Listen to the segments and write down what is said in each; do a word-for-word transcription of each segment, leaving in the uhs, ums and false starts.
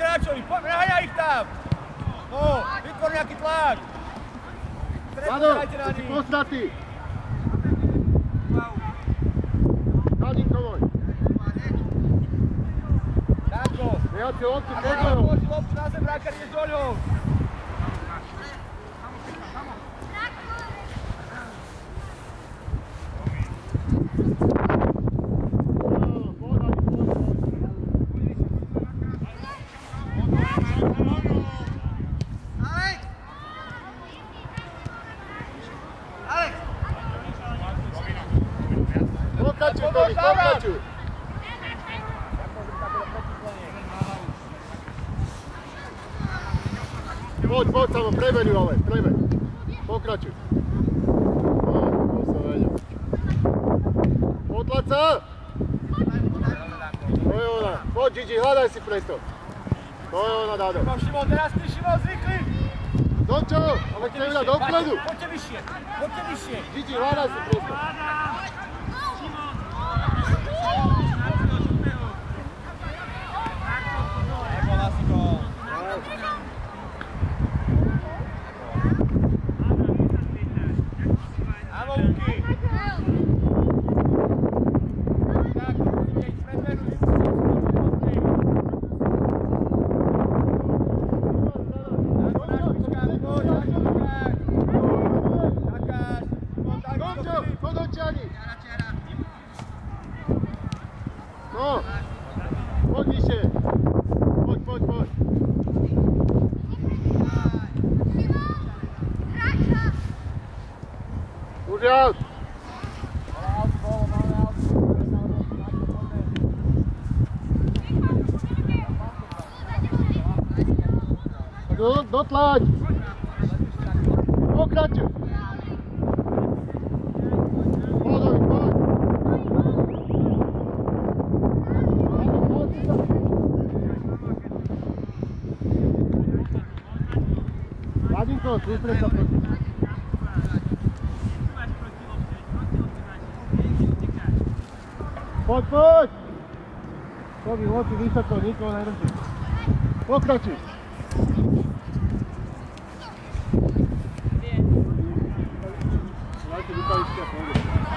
hráčovi, poď, naháňaj ich tam! No, vytvor nejaký tlak! Vlado, si posratý! Kadinko môj! Danko! Nehod si loptu, Ako poďme ho! položí loptu na zem, brákar, ideš do ňou! Pokračuj, Tomi, pokračuj! Poď, poď, samo, prebeňu, ale, prebeň. Pokračuj. No, to som vedel. Potlač sa! To je ona. Poď, Gigi, hľadaj si presto. To je ona, Dado. Šimon, teraz ty, Šimon, zvykli! Dončo, ale chcem dať dopredu. Poďte vyššie, poďte vyššie. Gigi, hľadaj si presto. Nebola si gól. Áno, Luky. Tak, musíte ísť predvedu, musíte ísť predvedu. Áno, náš pičkár, poď, náš pičkár. Takáš, Šimon, tak, Dončo, poď do Čani. No, poď vyššie. Poď, poď, poď. Už je out. Do, dotlač. Pokračuj. Podovi, poď. Vladinko, sústreď sa proti. Poď, poď! Tobi, hoci vysoko, nikoho nedrží. Pokračuj! Dajte vypavičky a pôjde.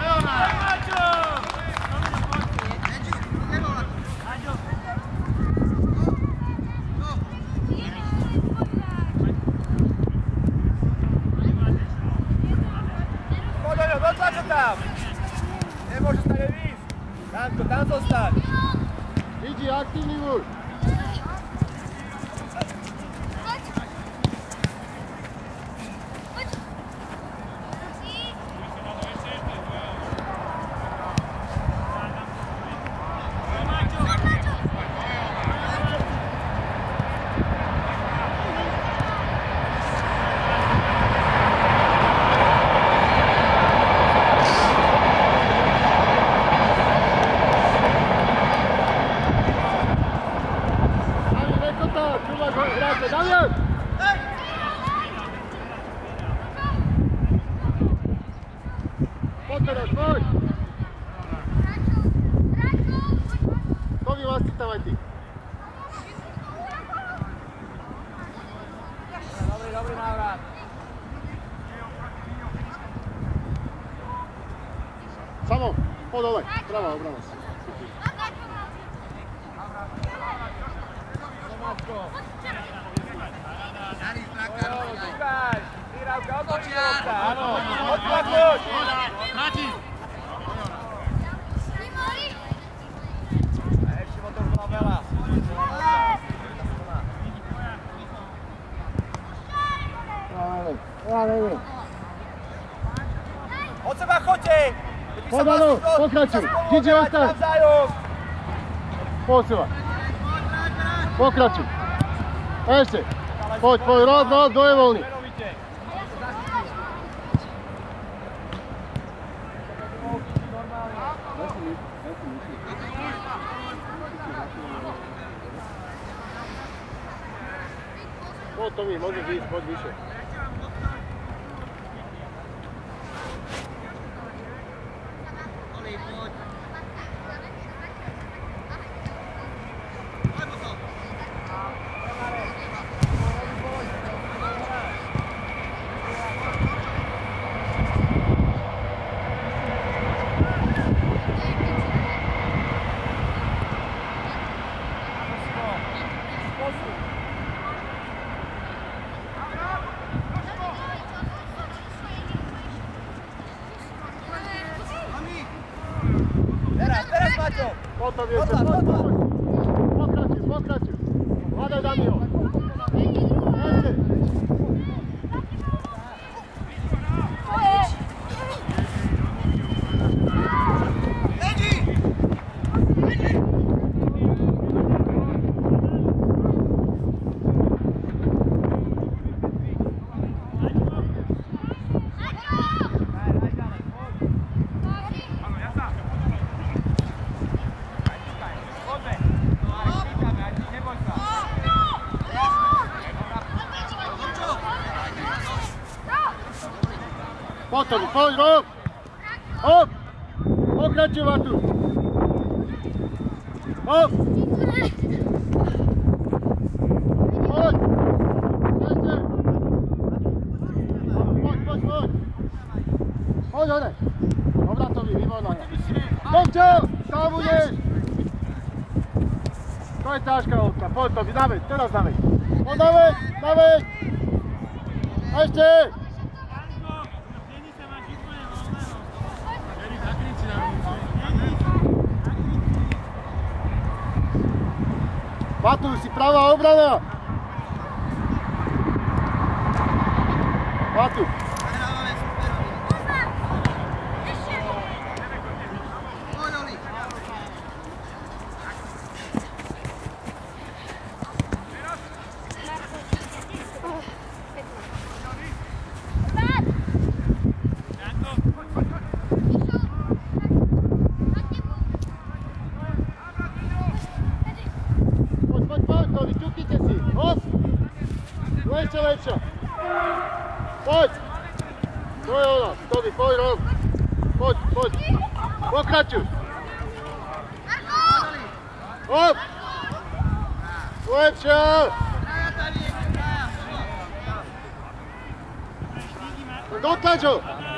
Poďoňo, dotlač ho tam! Nemôže sa nevísť! Danko, tam zostaň! Gigi, aktívny muž! Damian! Poď teraz, poď! Tomi, vlastní tam aj ty. Dobrý, dobrý návrat. Samo, poď dole, prava obrana. Tomáčko. Ukáž, Rávka, odloží do lopta, áno, odklad, poď! Vrati! Ešte mu to už bola veľa. Od seba choďte! Poď, áno, pokračuj, Gigi, ostaň! Posúva. Pokračuj. Ešte. Poď, poď, rod, rod, kto je voľný? Poď, Tomi, môžeš ísť, poď vyššie. viete. Pokračuj, pokračuj. Hľadaj Damiho. Ešte. Potom, poď, Rob! Hop! Pokračuj, Vatu! Hop! Poď! Ešte! Poď, poď, poď! Poď, hore! Obratový, výborná. Tomčo! Tam budeš! To je ťažká hodka. Poď, Tobi, dávaj, teraz dávaj. Poď, dávaj, dávaj! Ešte! Matuj, si pravá obrana! Matuj! Vyčuknite si, hop! Lepšia, lepšia! Poď! To je ona, Tobi, poď, Rob! Poď, poď! Pokračuj! Hop! Lepšia! Dotlač ho!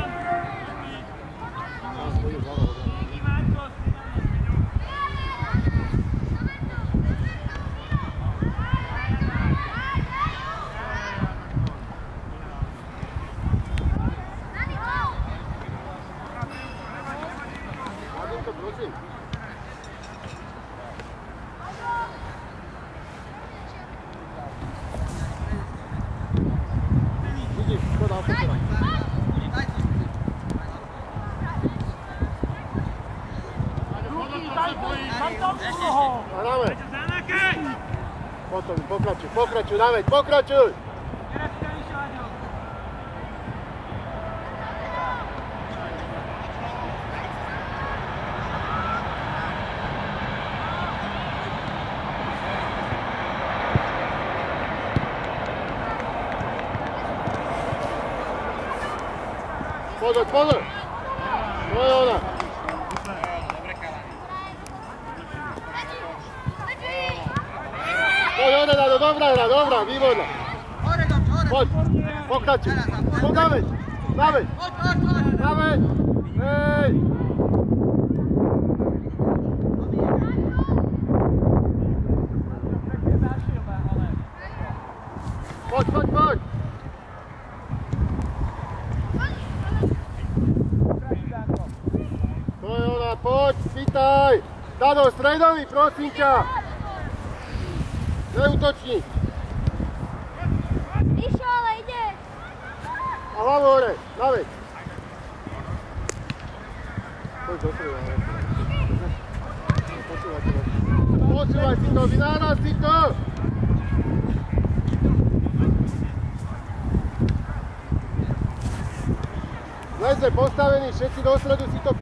Prosím. Vidíš, to dal pokrát. Hráme. Potom, pokračuj, pokračuj, dáme, pokračuj. Pozor, pozor! To je ona! To je ona, Dado, dobrá hra, dobrá, výborná! Poď, pokračuj! Poď, dávaj! Dávaj! Dávaj! Hej! Poď, poď, poď! To je ona, poď, spýtaj! Dado, stredový, prosím ťa! Neútočník! Išo, ale ide! A hlavu hore, dávaj! Poď do streda, ale... Počúvaj si to. Počúvaj si to, vynáraz si to! Leze postavený, všetci do stredu si to